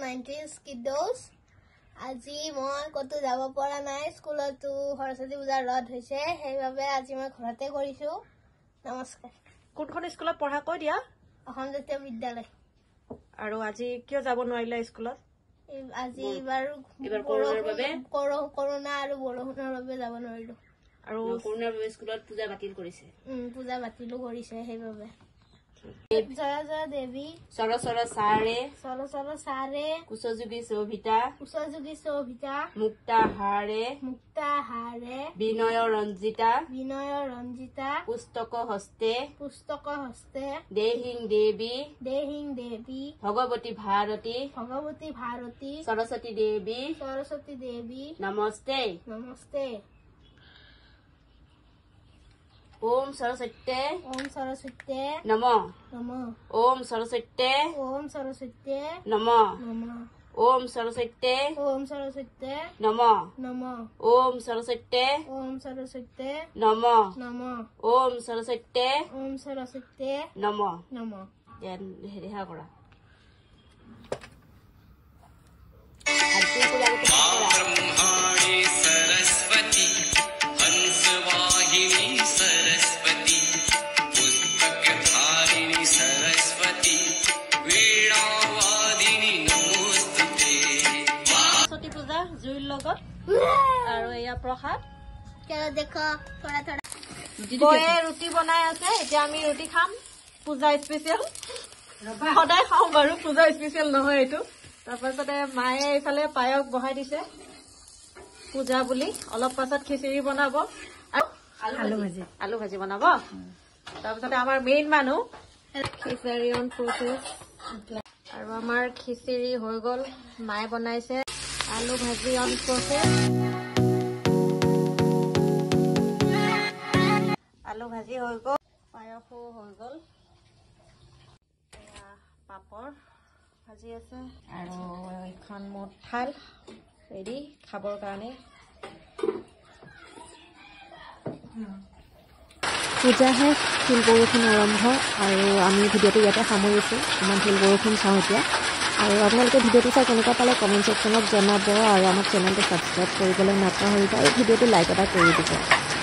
90s kiddos. আজি মই কত যাব পৰা নাই স্কুলতো সৰস্বতী পূজাৰ ৰদ হৈছে সেইভাবে আজি মই ঘৰতে কৰিছো নমস্কাৰ কোনখন স্কুলত পঢ়া কৈ দিয়া অসম জাতীয় বিদ্যালয় আৰু আজি কিয় যাব নোৱাৰিলা স্কুলত আজি এবাৰ কৰোনা আৰু বৰষুণৰ বাবে যাব নোৱাৰিলো আৰু কৰোনাৰ বাবে স্কুলত পূজা বাতিল কৰিছে পূজা বাতিল কৰিছে সেইভাবে জয় জয় দেৱী সৰসৰ সাৰে কুশযোগী শোভিতা মুক্তা হাৰে বিনয় ৰঞ্জিতা পুস্তক হস্তে দেহিং দেৱী ভগৱতী ভাৰতী সৰস্বতী দেৱী নমস্তে ओम सरस्वती नमः ओम सरस्वती नमः ओम सरस्वती नमः ओम सरस्वती नमः ओम सरस्वती नमः हेरिहा करा ब्रह्माणी सरस्वती हंसवाहिनी सरस्वती पुस्तकधारिणी सरस्वती वीणावादिनी नमोस्तुते सरस्वती पूजा जुइर লগত আৰু এয়া প্ৰসাদ কেলা দেখো থোড়া থোড়া বয়ে ৰুটি বনাই আছে এতিয়া আমি ৰুটি খাম পূজা স্পেশাল সদায় খাওঁ বাৰু পূজা স্পেশাল নহয় এটো তাৰপাছতে মায়ে ইফালে পায়ক বহাই দিছে পূজা বুলি অলপ পাছত খিচিৰি বনাব আলু ভাজি বনাব তাৰপাছতে আমাৰ মেইন মানুহ খিচিৰি অন প্ৰসেস আৰু আমাৰ খিচিৰি হৈ গল মায়ে বনাইছে আলু ভাজি অন প্ৰসেস আলু ভাজি হৈ গল পায়সো হৈ গল পাপৰ ভাজি আছে আৰু এখন মঠাল ৰেডি খাবৰ কাৰণে পূজা শেষ শিল বৰষুণ আৰম্ভ আৰু আমি ভিডিঅ'টো ইয়াতে সামৰিছোঁ ইমান শিল বৰষুণ চাওঁ এতিয়া আৰু আপোনালোকে ভিডিঅ'টো চাই কেনেকুৱা পালে কমেণ্ট ছেকশ্যনত জনাব আৰু আমাৰ চেনেলটো ছাবস্ক্ৰাইব কৰিবলৈ নাপাহৰিব আৰু ভিডিঅ'টো লাইক এটা কৰি দিব